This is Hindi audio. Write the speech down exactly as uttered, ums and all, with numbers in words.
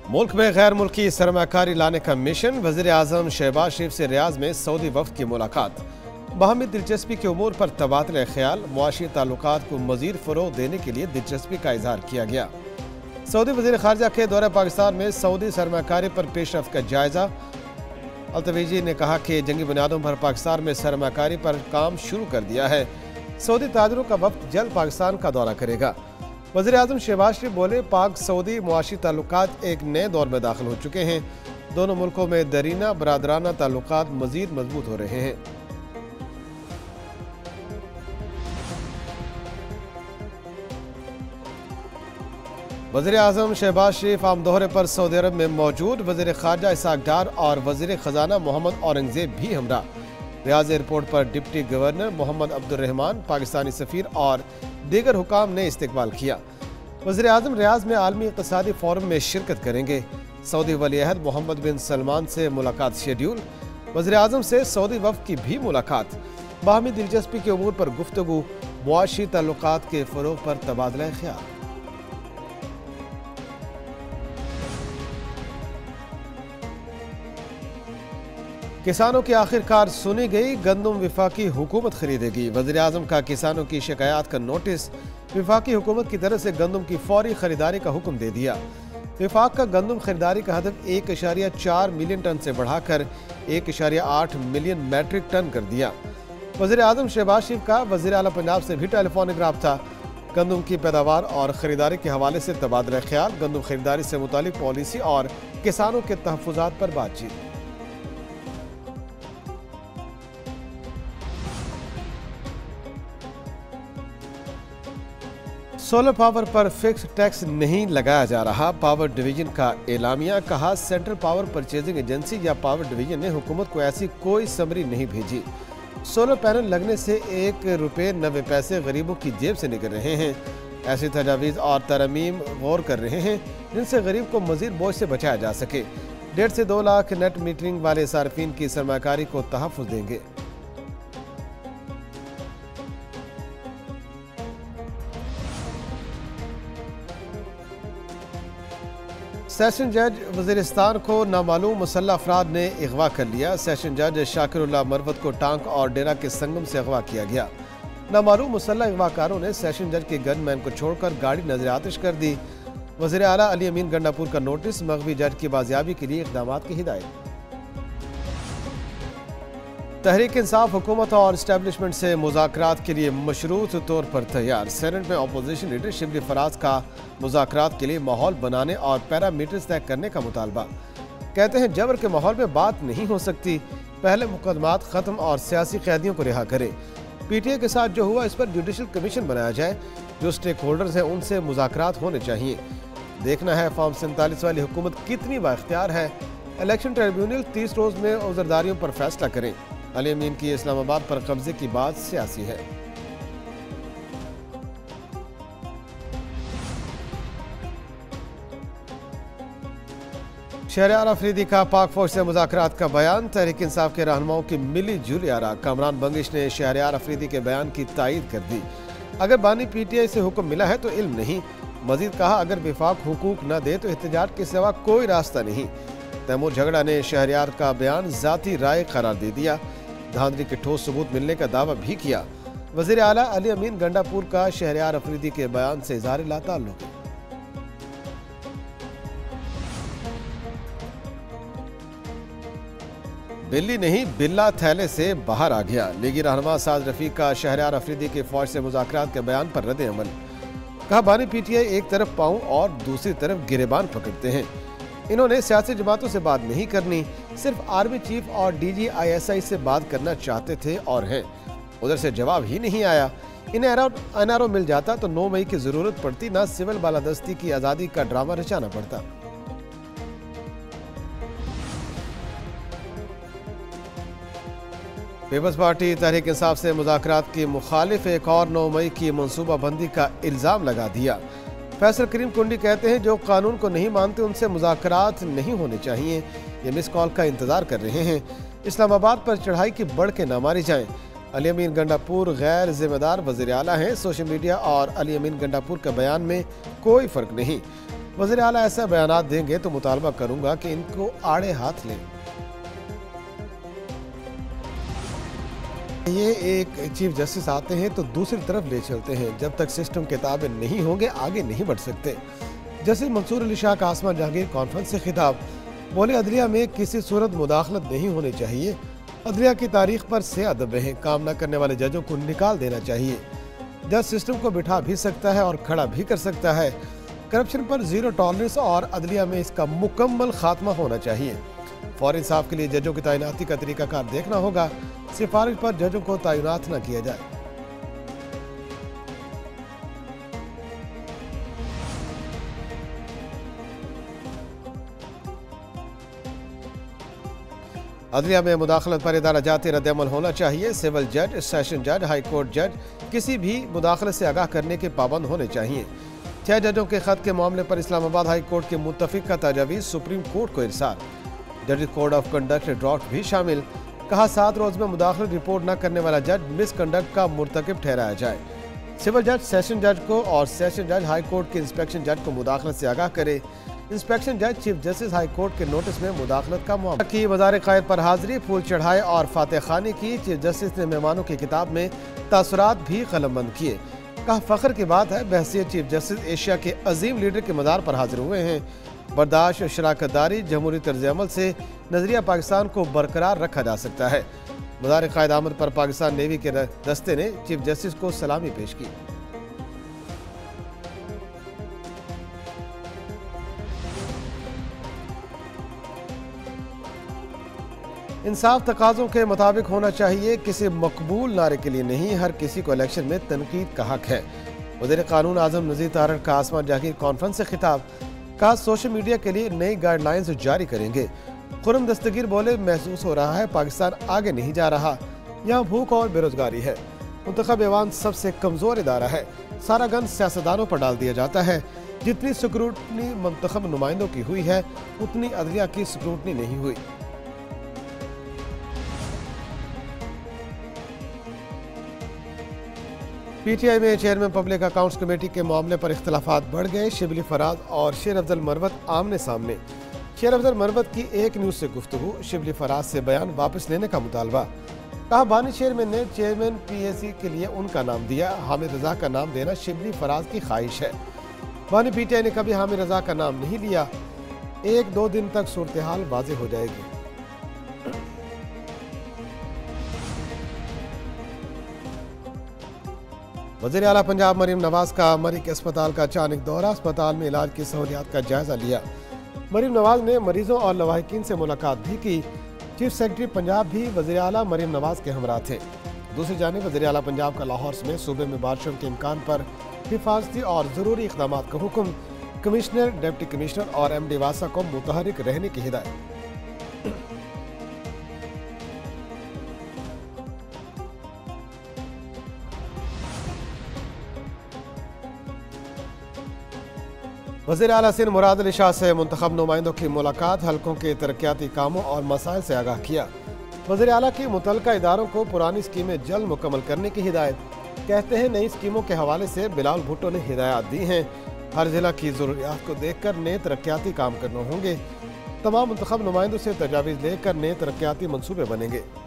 मुल्क में गैर मुल्की सरमाकारी लाने का मिशन। वज़ीर आज़म शहबाज शरीफ से रियाज में सऊदी वफ़द की मुलाकात। बाहमी दिलचस्पी के उमूर पर तबादला ख्याल। मुआशी ताल्लुकात को मज़ीद फ़रोग़ देने के लिए दिलचस्पी का इजहार किया गया। सऊदी वज़ीर ख़ारजा के दौरे पाकिस्तान में सऊदी सरमाकारी पर पेशरफ़्त का जायज़ा। अल्तवेजी ने कहा कि जंगी बुनियादों पर पाकिस्तान में सरमाकारी पर काम शुरू कर दिया है। सऊदी ताजरों का वफ़द जल्द पाकिस्तान का दौरा करेगा। वज़ीर आज़म शहबाज शरीफ बोले, पाक सऊदी मुआशी ताल्लुकात एक नए दौर में दाखिल हो चुके हैं। दोनों मुल्कों में दरीना बरादराना ताल्लुकात मज़ीद मजबूत हो रहे हैं। वज़ीर आज़म शहबाज शरीफ आम दौरे पर सऊदी अरब में मौजूद। वज़ीर ख़ारजा इसहाक़ डार और वज़ीर ख़जाना मोहम्मद औरंगज़ेब भी हमरा। रियाज एयरपोर्ट पर deputy governor Mohammad Abdurrahman, Pakistani सफ़ीर और दीगर हुकाम ने इस्तकबाल किया। वज़ीर आज़म रियाज में आलमी इक़्तिसादी फ़ोरम में शिरकत करेंगे। सऊदी वली-अहद मोहम्मद बिन सलमान से मुलाकात शेड्यूल। वज़ीर आज़म से सऊदी वफ़द की भी मुलाकात। बाहमी दिलचस्पी के उमूर पर गुफ्तगू। मुआशी ताल्लुकात के फ़रोग़ पर तबादला ख्याल। किसानों की आखिरकार सुनी गई। गंदम विफाकी हुकूमत खरीदेगी। वज़ीर आज़म का किसानों की शिकायत का नोटिस। विफाकी हुकूमत की तरफ से गंदम की फौरी खरीदारी का हुक्म दे दिया। विफाक का गंदम खरीदारी का हदफ एक इशारिया चार मिलियन टन से बढ़ाकर एक इशारिया आठ मिलियन मैट्रिक टन कर दिया। वज़ीर आज़म शहबाज शरीफ का वज़ीर आला पंजाब से भी टेलीफोनिक रब्ता। गंदम की पैदावार और खरीदारी के हवाले से तबादला ख्याल। गंदम खरीदारी से मुतालिक पॉलिसी और किसानों के तहफ़्फ़ुज़ात पर बातचीत। सोलर पावर पर फिक्स टैक्स नहीं लगाया जा रहा। पावर डिवीजन का एलामिया। कहा, सेंट्रल पावर परचेजिंग एजेंसी या पावर डिवीजन ने हुकूमत को ऐसी कोई समरी नहीं भेजी। सोलर पैनल लगने से एक रुपये नब्बे पैसे गरीबों की जेब से निकल रहे हैं। ऐसी तजावीज़ और तरमीम गौर कर रहे हैं जिनसे गरीब को मजीद बोझ से बचाया जा सके। डेढ़ से दो लाख नेट मीटरिंग वाले सार्फिन की सरमाकारी को तहफ़्फ़ुज़ देंगे। सेशन जज वज़ीरिस्तान को नामालूम मुसल्लह अफराद ने अगवा कर लिया। सेशन जज शाकिरुल्लाह मरवत को टांक और डेरा के संगम से अगवा किया गया। नामालूम मुसल्लह अगवाकारों ने सेशन जज के गनमैन को छोड़कर गाड़ी नजर आतिश कर दी। वज़ीर आला अली अमीन गंडापुर का नोटिस। मग़वी जज की बाजियाबी के लिए इक़दाम की हिदायत। तहरीक इंसाफ हुकूमत और इस्टेब्लिशमेंट से मुज़ाकरात के लिए मशरूत तौर पर तैयार। सेनेट में अपोजिशन लीडर शिबली फराज का मुज़ाकरात के लिए माहौल बनाने और पैरामीटर्स तय करने का मुतालबा। कहते हैं, जबर के माहौल में बात नहीं हो सकती। पहले मुकदमात ख़त्म और सियासी कैदियों को रिहा करें। पी टी ए के साथ जो हुआ, इस पर जुडिशल कमीशन बनाया जाए। जो स्टेक होल्डर्स हैं उनसे मुज़ाकरात होने चाहिए। देखना है फॉर्म सैंतालीस वाली हुकूमत कितनी बाख्तियार है। इलेक्शन ट्रिब्यूनल तीस रोज़ में उज़रदारियों पर फैसला करें। अली अमीन की इस्लामाबाद पर कब्जे की बात सियासी है। शहरयार अफरीदी का पाक फौज से मुज़ाकरात का बयान। तहरीक इंसाफ के रहनुमाओं की मिली जुली आरा। कामरान बंगिश ने शहरयार अफरीदी के बयान की तायीद कर दी। अगर बानी पी टी आई से हुक्म मिला है तो इल्म नहीं। मजीद कहा, अगर विफाक हुकूक न दे तो एहतजाज के सिवा कोई रास्ता नहीं। तैमूर झगड़ा ने शहरयार का बयान ज़ाती राय करार दे दिया। धांधली के ठोस सबूत मिलने का दावा भी किया। वज़ीर आला अली अमीन गंडापुर का शहरयार अफरीदी के बयान से इज़हार लाताल्लुक़। बिल्ली नहीं बिल्ला थैले से बाहर आ गया। लीगी रहनुमा साद रफीक का शहरयार अफरीदी के फौज से मुज़ाकरात के बयान पर रद्द अमल। कहा, बानी पी टी आई एक तरफ पाँव और दूसरी तरफ गिरेबान पकड़ते हैं। इन्होंने सियासी जमातों से बात नहीं करनी, सिर्फ आर्मी चीफ और D G I S I से बात करना चाहते थे और हैं। उधर से जवाब ही नहीं आया। इन्हें एन आर ओ मिल जाता तो नौ मई की जरूरत पड़ती, ना सिविल बालादस्ती की आज़ादी का ड्रामा रचाना पड़ता। पीपल्स पार्टी तहरीक इंसाफ से मुज़ाकरात की मुखालिफ एक और नौ मई की मनसूबाबंदी का इल्ज़ाम लगा दिया। फैसल करीम कुंडी कहते हैं, जो कानून को नहीं मानते उनसे मुज़ाकरात नहीं होने चाहिए। ये मिस कॉल का इंतज़ार कर रहे हैं। इस्लामाबाद पर चढ़ाई की बढ़ के न मारी जाएं। अली अमीन गंडापुर गैर जिम्मेदार वज़ीर आला हैं। सोशल मीडिया और अली अमीन गंडापुर के बयान में कोई फ़र्क नहीं। वज़ीर आला ऐसा बयान देंगे तो मुतालबा करूंगा कि इनको आड़े हाथ लें। ये एक चीफ जस्टिस आते हैं तो दूसरी तरफ ले चलते हैं। जब तक सिस्टम के ताबे नहीं होंगे आगे नहीं बढ़ सकते। जस्टिस मंसूर अली शाह का आसमान जहांगीर कॉन्फ्रेंस से खिताब, बोले अदलिया में किसी सूरत मुदाखलत नहीं होनी चाहिए। अदलिया की तारीख पर से अदब रहें। काम न करने वाले जजों को निकाल देना चाहिए। जज सिस्टम को बिठा भी सकता है और खड़ा भी कर सकता है। करप्शन पर जीरो टॉलरेंस और अदलिया में इसका मुकम्मल खात्मा होना चाहिए। फौरी इंसाफ के लिए जजों की तैनाती का तरीकाकार देखना होगा। सिफारिश पर जजों को तैनात न किया जाए। अदलिया में मुदाखलत पर इदारा जाती रद्दअमल होना चाहिए। सिविल जज, सेशन जज, हाई कोर्ट जज किसी भी मुदाखलत से आगाह करने के पाबंद होने चाहिए। छह जजों के खत के मामले पर इस्लामाबाद हाई कोर्ट के मुत्तफिक का तजावीज़ सुप्रीम कोर्ट को इरसाल। जज कोड ऑफ कंडक्ट ड्राफ्ट भी शामिल। कहा सात रोज में मुदाखलत रिपोर्ट न करने वाला जज मिसकंडक्ट का मुर्तकिब ठहराया जाए। सिविल जज सेशन जज को और सेशन जज हाई कोर्ट के इंस्पेक्शन जज को मुदाखलत से आगाह करे। इंस्पेक्शन जज चीफ जस्टिस हाई कोर्ट के नोटिस में मुदाखलत का मामला की। वज़ार क़ायद पर हाजिरी, फूल चढ़ाए और फातह खानी की। चीफ जस्टिस ने मेहमानों की किताब में तासुरात भी कलमबंद किए। कहा फख्र की बात है बहसीत चीफ जस्टिस एशिया के अजीम लीडर के मदार पर हाजिर हुए हैं। बर्दाश्त, शराकतदारी, जमहूरी तर्ज अमल से नजरिया पाकिस्तान को बरकरार रखा जा सकता है। वज़ार क़ायद आमद पर पाकिस्तान नेवी के दस्ते ने चीफ जस्टिस को सलामी पेश की। इंसाफ तकाज़ों के मुताबिक होना चाहिए, किसी मकबूल नारे के लिए नहीं। हर किसी को इलेक्शन में तनकीद का हक है। वज़ीर कानून आज़म नज़ीर तारड़ का आसमान जहांगीर कॉन्फ्रेंस से खिताब। कहा सोशल मीडिया के लिए नई गाइडलाइंस जारी करेंगे। खुर्रम दस्तगीर बोले महसूस हो रहा है पाकिस्तान आगे नहीं जा रहा। यहाँ भूख और बेरोजगारी है। मुंतखब ऐवान सबसे कमज़ोर इदारा है। सारा गन सियासतदानों पर डाल दिया जाता है। जितनी स्क्रूटनी मुंतखब नुमाइंदों की हुई है उतनी अदलिया की स्क्रूटनी नहीं हुई। पीटीआई में चेयरमैन पब्लिक अकाउंट्स कमेटी के मामले पर इख्तलाफात बढ़ गए। शिबली फराज और शेर अफजल मरवत आमने सामने। शेर अफजल मरवत की एक न्यूज़ से गुफ्तगू, शिबली फराज से बयान वापस लेने का मुतालबा। कहा बानी चेयरमैन ने चेयरमैन पीएसी के लिए उनका नाम दिया। हामिद रजा का नाम देना शिबली फराज की ख्वाहिश है। बानी पीटीआई ने कभी हामिद रजा का नाम नहीं लिया। एक दो दिन तक सूरत हाल वाज़ेह हो जाएगी। वज़ीर आला पंजाब मरीम नवाज का मरी के अस्पताल का अचानक दौरा। अस्पताल में इलाज की सहूलियात का जायजा लिया। मरीम नवाज ने मरीजों और लवाहिकीन से मुलाकात भी की। चीफ सेक्रेटरी पंजाब भी वज़ीर आला मरीम नवाज के हमरा थे। दूसरी जानिब वज़ीर आला पंजाब का लाहौर में सूबे में बारिशों के इम्कान पर हिफाजती और ज़रूरी इक़दाम का हुक्म। कमिश्नर, डिप्टी कमिश्नर और एम डी वासा को मुतहरिक रहने की हिदायत। वज़ीर आला सिंध मुराद अली शाह से मुंतखब नुमाइंदों की मुलाकात। हल्कों के तरक्याती कामों और मसाइल से आगाह किया। वज़ीर आला की मुतल्लिका इदारों को पुरानी स्कीमें जल्द मुकम्मल करने की हिदायत। कहते हैं नई स्कीमों के हवाले से बिलावल भुट्टो ने हिदायत दी हैं। हर जिला की ज़रूरियात को देख कर नए तरक्याती काम करने होंगे। तमाम मुंतखब नुमाइंदों से तजावीज़ लेकर नए तरक्याती मनसूबे बनेंगे।